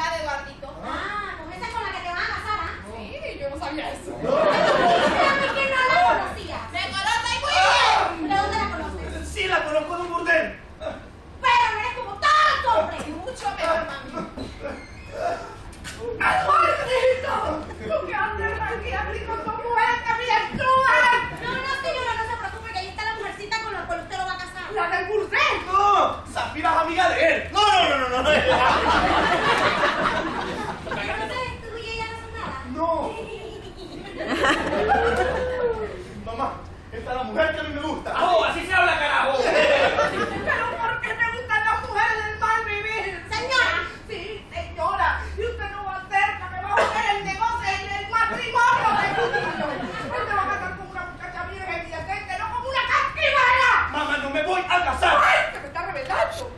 papá de Eduardito. Ah, con esa con la que te van a casar, ¿ah? Sí, yo no sabía eso. Dígame que no la conocías. ¡Me conoce muy bien! ¿De dónde la conoces? Sí, la conozco de un burdel. Pero no eres como todos hombres. Mucho mejor, mami. ¡Eduardito! ¿Tú qué andas aquí con tu mujer que me ayuda? No, señora, no se preocupe, que ahí está la mujercita con la cual usted lo va a casar. ¿La del burdel? No, Zafira es amiga de él. No. Entonces, ¿tú y ella no son nada? No. Mamá, esta es la mujer que a mí me gusta. ¡Oh, así se habla, carajo! ¿Pero por qué me gustan las mujeres del mal vivir? Señora. Sí, señora. Y usted no va a hacer que me va a joder el negocio, el matrimonio de su niño. Él me va a casar con una muchacha vieja y decente, no como una casquivana. Mamá, no me voy a casar. ¡Ay, que me está revelando!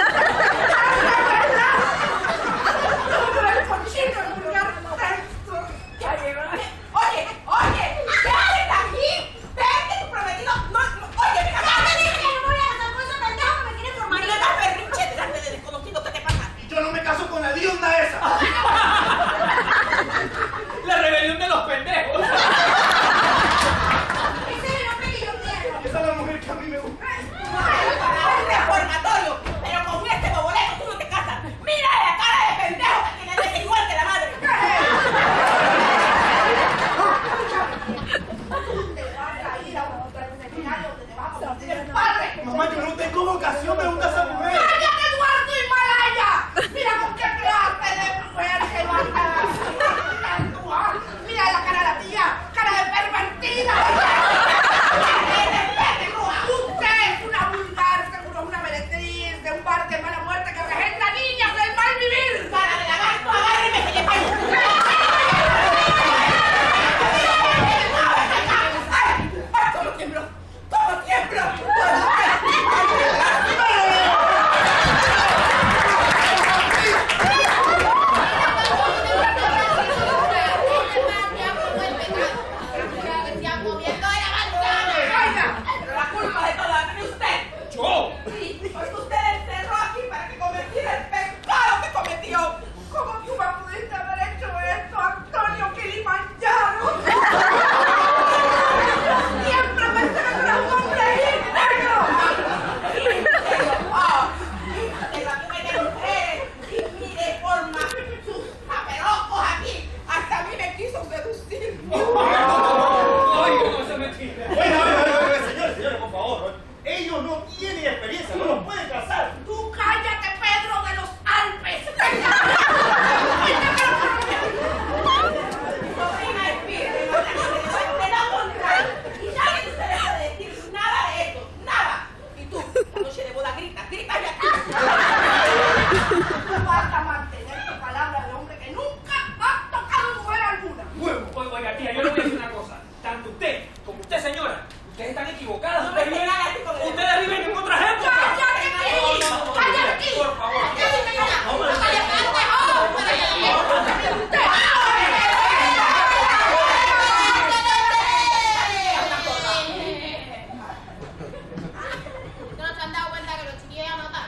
Oye, ¿qué haces aquí? Vete, tu prometido. No, oye, mira, ya te dije que no voy a casar con ese pendejo que me tiene por marido. Mira, perrinche, delante de desconocido, ¿qué te pasa? Y yo no me caso con la dionda esa. ¡La rebelión de los pendejos! Ese es el hombre que yo quiero. Esa es la mujer que a mí me gusta. ¡Es reformatorio! Pero con este boboleto tú no te casas. ¡Mira la cara de pendejo que tiene desde igual que la madre! Te vas a ir a un seminario donde te vas a convertir en padre. Mamá, yo no tengo vocación, me gusta esa mujer. ¡Cállate, Eduardo y Malaya! Mira con qué clase de mujer que vas a actuar. Mira la cara de la tía, cara de pervertida. Usted es una vulgar, seguro es una meretriz de un bar de mala muerte que regenta niñas del mal vivir. ¡Cara de lagarto, agárreme que le pego! ¡Todo tiemblo! ¡Todo tiemblo! Pero la culpa de todo la tiene usted. ¡Yo! Sí, porque usted encerró aquí para que cometiera el pecado que cometió. ¿Cómo tú me pudiste haber hecho esto, Antonio Kilimanjaro? Siempre pensé que tú eras un hombre íntegro. De la mujer de mujeres y mire forma sus aperocos aquí. Hasta a mí me quiso seducir. ¡Oye, no se mentira! Señores, por favor. Ellos no tienen experiencia, no los pueden casar. Tú cállate, Pedro de los Alpes. Sobrina Espíritu, de lo contrario. Y nadie se debe de decir nada de esto, nada. Y tú, la noche de boda gritas y aquí. Tú vas a mantener tu palabra de hombre que nunca has tocado mujer alguna. Oiga, tía, yo le voy a decir una cosa. Tanto usted como usted, señora, ustedes están equivocadas. Ustedes viven en otra época. ¡Cállate aquí! ¡Cállate aquí! Por favor. ¿No se han dado cuenta que los chiquillos ya no están?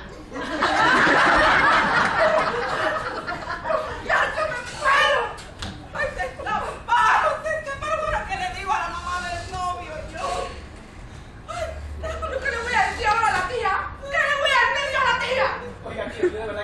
¡Ya se me fueron! ¡Ay, se escaparon! ¡Se escaparon! ¿Ahora qué le digo a la mamá del novio yo? ¡Ay! ¿Qué le voy a decir ahora a la tía? ¿Qué le voy a decir yo a la tía? Oiga, tía, yo de verdad